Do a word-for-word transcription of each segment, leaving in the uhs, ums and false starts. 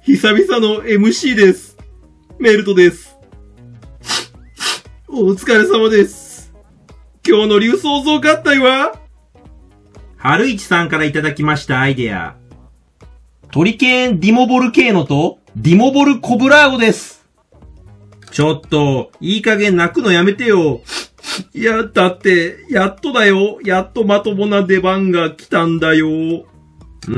久々の エムシー です。メルトです。お疲れ様です。今日の竜創造合体は春市さんからいただきましたアイデア。トリケーンディモボルケーノとディモボルコブラーゴです。ちょっと、いい加減泣くのやめてよ。いや、だって、やっとだよ。やっとまともな出番が来たんだよ。うんうん、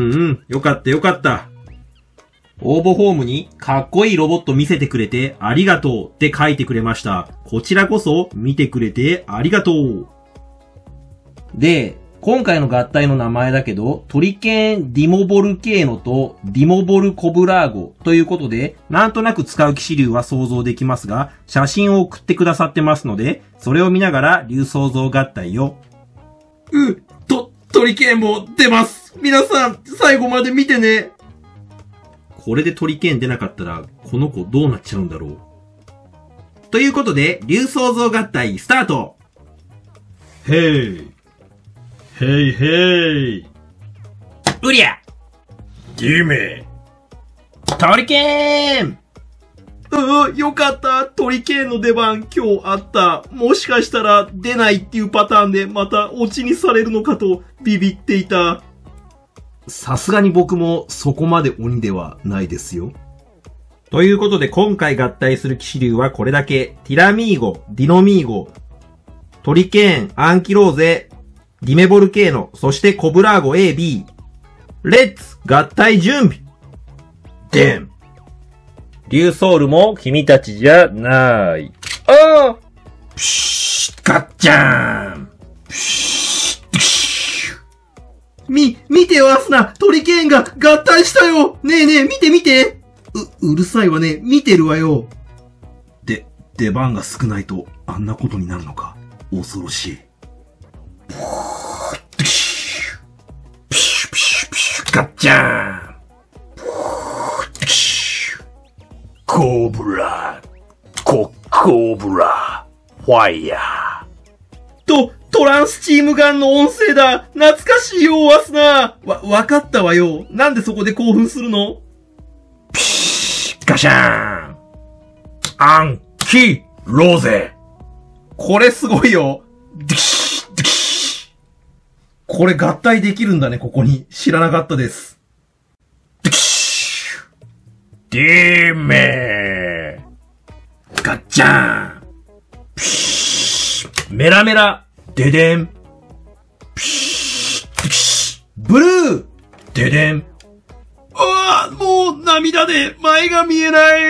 よかったよかった。応募フォームにかっこいいロボット見せてくれてありがとうって書いてくれました。こちらこそ見てくれてありがとう。で、今回の合体の名前だけど、トリケーンディモボルケーノとディモボルコブラーゴということで、なんとなく使う騎士竜は想像できますが、写真を送ってくださってますので、それを見ながら竜創造合体を。う、と、トリケーンも出ます。皆さん、最後まで見てね。これでトリケーン出なかったら、この子どうなっちゃうんだろう。ということで、竜創造合体スタート。へい。へいへい。うりゃ。 ディメ。 トリケーン。うう、よかった。トリケーンの出番今日あった。もしかしたら出ないっていうパターンでまたオチにされるのかとビビっていた。さすがに僕もそこまで鬼ではないですよ。ということで今回合体する騎士竜はこれだけ。ティラミーゴ、ディノミーゴ、トリケーン、アンキローゼ、ディメボルケーノ、そしてコブラーゴ エービー。レッツ合体準備。デン。竜ソウルも君たちじゃない。ああ。プシュッ、ガッチャーン。プシュッ、プシュッ。み、見てよアスナ、トリケーンが合体したよ。ねえねえ、見て見て。う、うるさいわね。見てるわよ。で、出番が少ないとあんなことになるのか。恐ろしい。ガッチャーン。 コブラ、コ、コブラ、ファイヤー。 と、トランスチームガンの音声だ。懐かしいよ、ワスナー。わ、わかったわよ。なんでそこで興奮するの？ ピシッ、ガシャーン。アンキローゼ。 これすごいよ。ディシッ、ディシッ。これ合体できるんだね、ここに。知らなかったです。 ディシュ。ディメー。 ガッチャーン。 ピシッ。メラメラ。デデン。ピシッ、ディシュ。ブルー。 デデン。 ああ、もう涙で前が見えない。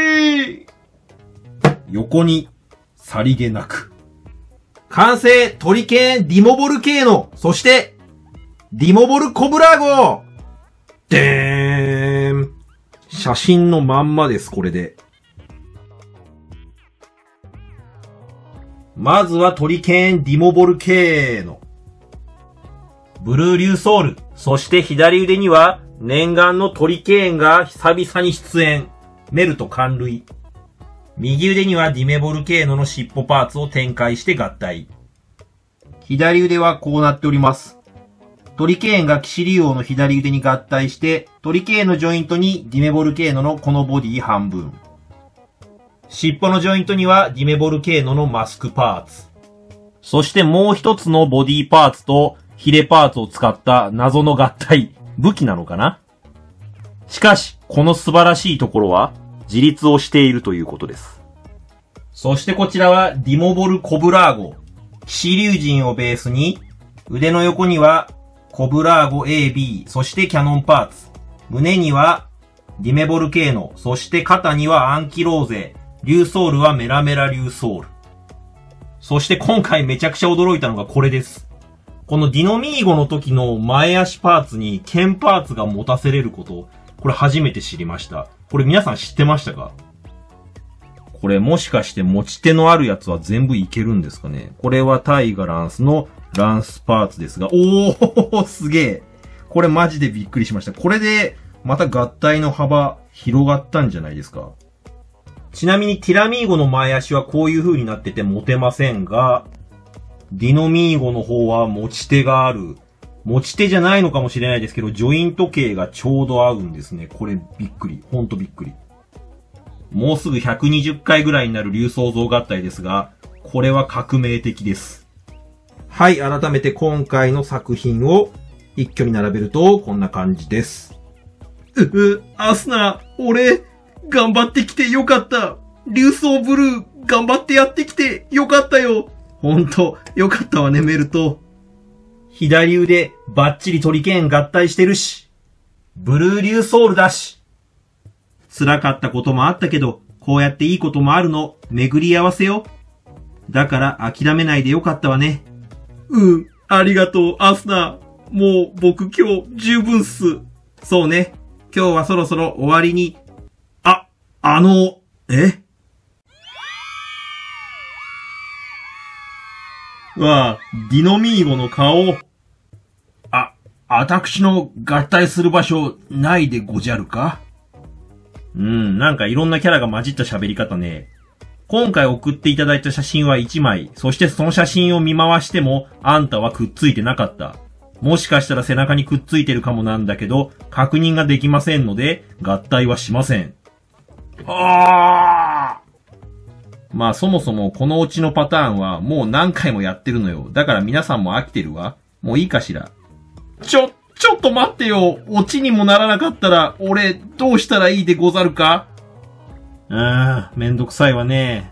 横に、さりげなく。完成、トリケーン、ディモボルケーノ、そして、ディモボルコブラーゴ。でーん。写真のまんまです、これで。まずはトリケーン、ディモボルケーノ。ブルーリューソウル。そして左腕には、念願のトリケーンが久々に出演。メルト完類。右腕にはディメボルケーノの尻尾パーツを展開して合体。左腕はこうなっております。トリケーンが騎士竜王の左腕に合体して、トリケーンのジョイントにディメボルケーノのこのボディ半分。尻尾のジョイントにはディメボルケーノのマスクパーツ。そしてもう一つのボディパーツとヒレパーツを使った謎の合体。武器なのかな？しかし、この素晴らしいところは、自立をしているということです。そしてこちらはディモボルコブラーゴ。騎士竜神をベースに、腕の横にはコブラーゴ エービー、そしてキャノンパーツ。胸にはディメボルケーノ、そして肩にはアンキローゼ。竜ソウルはメラメラ竜ソウル。そして今回めちゃくちゃ驚いたのがこれです。このディノミーゴの時の前足パーツに剣パーツが持たせれること、これ初めて知りました。これ皆さん知ってましたか？これもしかして持ち手のあるやつは全部いけるんですかね？これはタイガランスのランスパーツですが、おーすげえ。これマジでびっくりしました。これでまた合体の幅広がったんじゃないですか？ちなみにティラミーゴの前足はこういう風になってて持てませんが、ディノミーゴの方は持ち手がある。 持ち手じゃないのかもしれないですけど、ジョイント径がちょうど合うんですね。これびっくり。ほんとびっくり。もうすぐひゃくにじゅっかいぐらいになる竜創造合体ですが、これは革命的です。はい、改めて今回の作品を一挙に並べるとこんな感じです。うう、アスナ、俺、頑張ってきてよかった。竜創ブルー、頑張ってやってきてよかったよ。ほんと、よかったわね、メルト。左腕、バッチリ鳥剣合体してるし、ブルー竜ソウルだし。辛かったこともあったけど、こうやっていいこともあるの、巡り合わせよ。だから諦めないでよかったわね。うん、ありがとう、アスナ。もう僕今日十分っす。そうね。今日はそろそろ終わりに。あ、あの、えわあ、ディノミーゴの顔。あ、私の合体する場所ないでごじゃるか？うん、なんかいろんなキャラが混じった喋り方ね。今回送っていただいた写真はいちまい、そしてその写真を見回しても、あんたはくっついてなかった。もしかしたら背中にくっついてるかもなんだけど、確認ができませんので、合体はしません。あー！まあそもそもこのオチのパターンはもう何回もやってるのよ。だから皆さんも飽きてるわ。もういいかしら。ちょ、ちょっと待ってよ。オチにもならなかったら、俺、どうしたらいいでござるか？ああ、めんどくさいわね。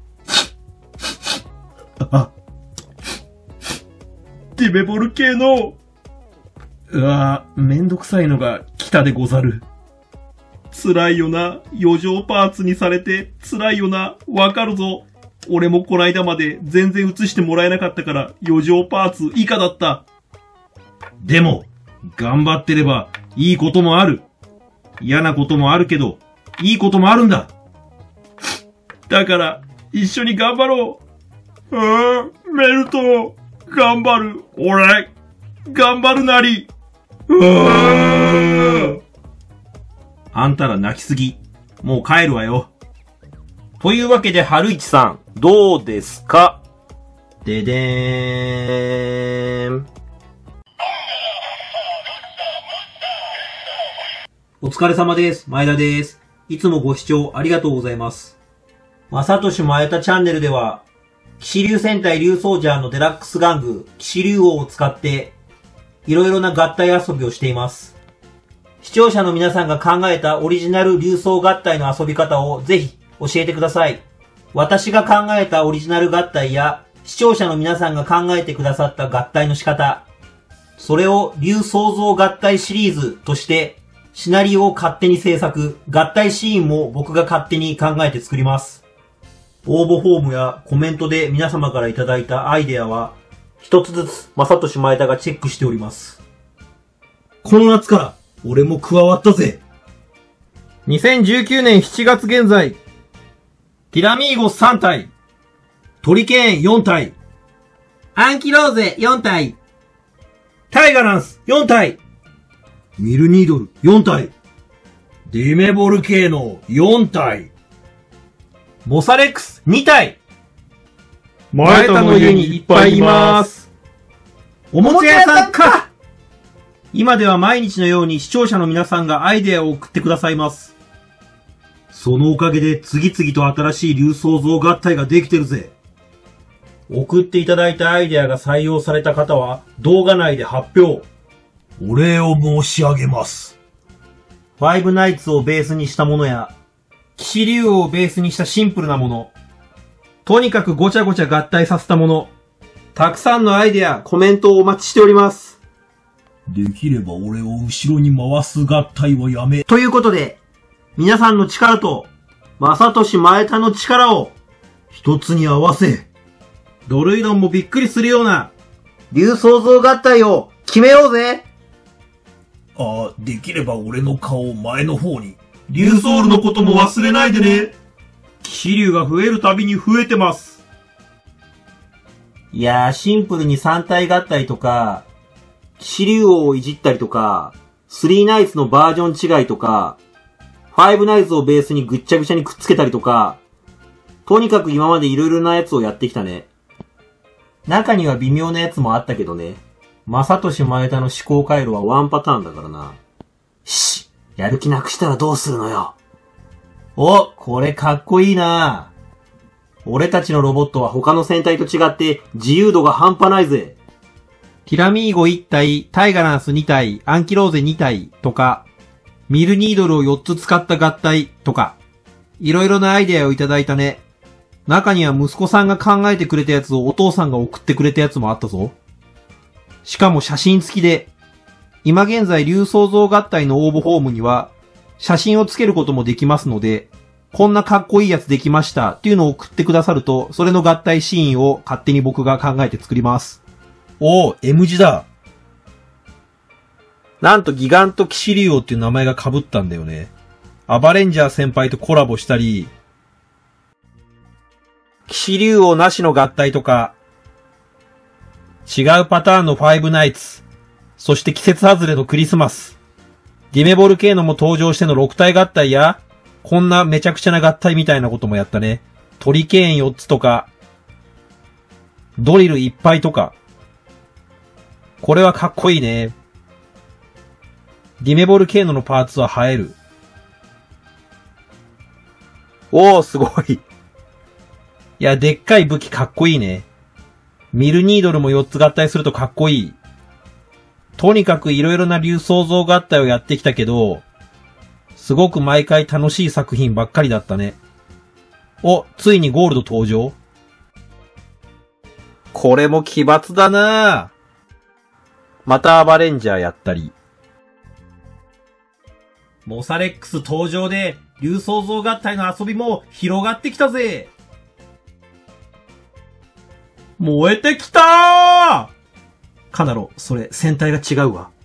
あ、デメボル系の、うわぁ、めんどくさいのが来たでござる。辛いよな。余剰パーツにされて辛いよな。わかるぞ。俺もこないだまで全然映してもらえなかったから余剰パーツ以下だった。でも、頑張ってればいいこともある。嫌なこともあるけど、いいこともあるんだ。だから、一緒に頑張ろう。ああ、メルト、頑張る。俺、頑張るなり。ああ。あんたら泣きすぎ。もう帰るわよ。というわけで、春市さん、どうですか？ででーん。お疲れ様です。前田です。いつもご視聴ありがとうございます。まさとし前田チャンネルでは、騎士竜戦隊竜ソージャーのデラックス玩具、騎士竜王を使って、いろいろな合体遊びをしています。視聴者の皆さんが考えたオリジナル竜装合体の遊び方をぜひ教えてください。私が考えたオリジナル合体や、視聴者の皆さんが考えてくださった合体の仕方、それを竜創造合体シリーズとして、シナリオを勝手に制作、合体シーンも僕が勝手に考えて作ります。応募フォームやコメントで皆様からいただいたアイデアは、一つずつまさとし前田がチェックしております。この夏から俺も加わったぜ。にせんじゅうきゅうねんしちがつ現在、ティラミーゴさんたい、トリケーンよんたい、アンキローゼよんたい、タイガランスよんたい、ミルニードルよんたい、デメボル系のよんたい、モサレックスにたい、 前田の家にいっぱいいます。 おもちゃ屋さんか。今では毎日のように視聴者の皆さんがアイデアを送ってくださいます。そのおかげで次々と新しい竜創造合体ができてるぜ。送っていただいたアイデアが採用された方は動画内で発表。 お礼を申し上げます。 ファイブナイツをベースにしたものや、騎士竜王をベースにしたシンプルなもの、とにかくごちゃごちゃ合体させたもの、たくさんのアイデア、コメントをお待ちしております。 できれば俺を後ろに回す合体はやめ。 ということで、皆さんの力と、まさとし前田の力を、一つに合わせ、ドルイドンもびっくりするような、竜創造合体を決めようぜ。 ああ、できれば俺の顔を前の方に。 竜ソウルのことも忘れないでね。騎士竜が増えるたびに増えてます。いやー、シンプルにさんたい合体とか、騎士竜王をいじったりとか、スリーナイツのバージョン違いとか、ファイブナイツをベースにぐっちゃぐちゃにくっつけたりとか、とにかく今までいろいろなやつをやってきたね。中には微妙なやつもあったけどね。 正俊前田の思考回路はワンパターンだからな。し、やる気なくしたらどうするのよ。お、これかっこいいな。俺たちのロボットは他の戦隊と違って自由度が半端ないぜ。 ティラミーゴいち体、タイガランスに体、アンキローゼに体とか、ミルニードルをよっつ使った合体とか、いろいろなアイデアをいただいたね。中には息子さんが考えてくれたやつをお父さんが送ってくれたやつもあったぞ。しかも写真付きで、今現在竜創造合体の応募フォームには、写真をつけることもできますので、こんなかっこいいやつできましたっていうのを送ってくださると、それの合体シーンを勝手に僕が考えて作ります。 おー、M 字だ。なんとギガント騎士竜王っていう名前が被ったんだよね。アバレンジャー先輩とコラボしたり、騎士竜王なしの合体とか、違うパターンのファイブナイツ、そして季節外れのクリスマス、ディメボルケーノも登場してのろく体合体や、こんなめちゃくちゃな合体みたいなこともやったね。トリケーンよっつとか、ドリルいっぱいとか。これはかっこいいね。ディメボルケーノのパーツは映える。おー、すごい。いや、でっかい武器かっこいいね。ミルニードルもよっつ合体するとかっこいい。とにかくいろいろな竜創造合体をやってきたけど、すごく毎回楽しい作品ばっかりだったね。お、ついにゴールド登場？これも奇抜だなぁ。またアバレンジャーやったり。モサレックス登場で、竜創造合体の遊びも広がってきたぜ。燃えてきたー！カナロ、それ戦隊が違うわ。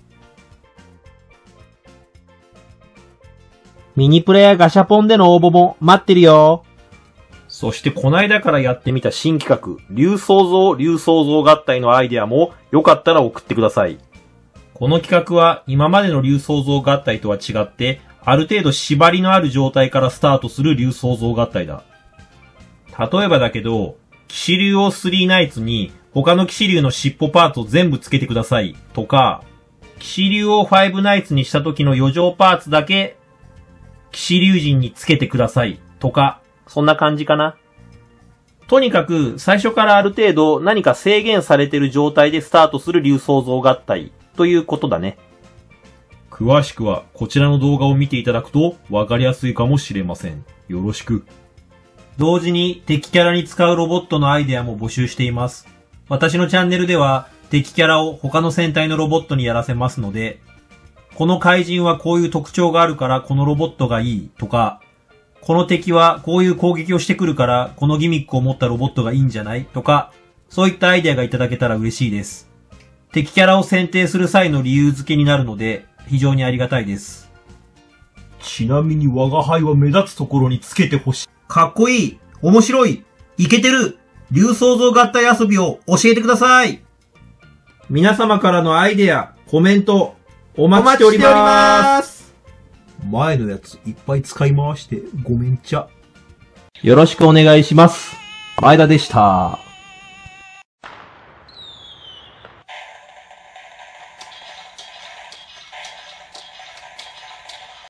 ミニプレイヤーガシャポンでの応募も待ってるよ。 そしてこないだからやってみた新企画、竜創造竜創造合体のアイデアもよかったら送ってください。この企画は今までの竜創造合体とは違って、ある程度縛りのある状態からスタートする竜創造合体だ。例えばだけど、騎士竜王スリーナイツに他の騎士竜の尻尾パーツを全部つけてくださいとか、騎士竜王ファイブナイツにした時の余剰パーツだけ騎士竜神につけてくださいとか、そんな感じかな。とにかく最初からある程度何か制限されている状態でスタートする竜創造合体ということだね。詳しくはこちらの動画を見ていただくとわかりやすいかもしれません。よろしく。同時に敵キャラに使うロボットのアイデアも募集しています。私のチャンネルでは敵キャラを他の戦隊のロボットにやらせますので、この怪人はこういう特徴があるからこのロボットがいいとか、この敵はこういう攻撃をしてくるからこのギミックを持ったロボットがいいんじゃないとか、そういったアイデアがいただけたら嬉しいです。敵キャラを選定する際の理由付けになるので非常にありがたいです。ちなみに我が輩は目立つところにつけてほしい。かっこいい、面白い、イケてる、竜創造合体遊びを教えてください。皆様からのアイデア、コメント、お待ちしております。前のやついっぱい使い回してごめんちゃ。 よろしくお願いします。前田でした。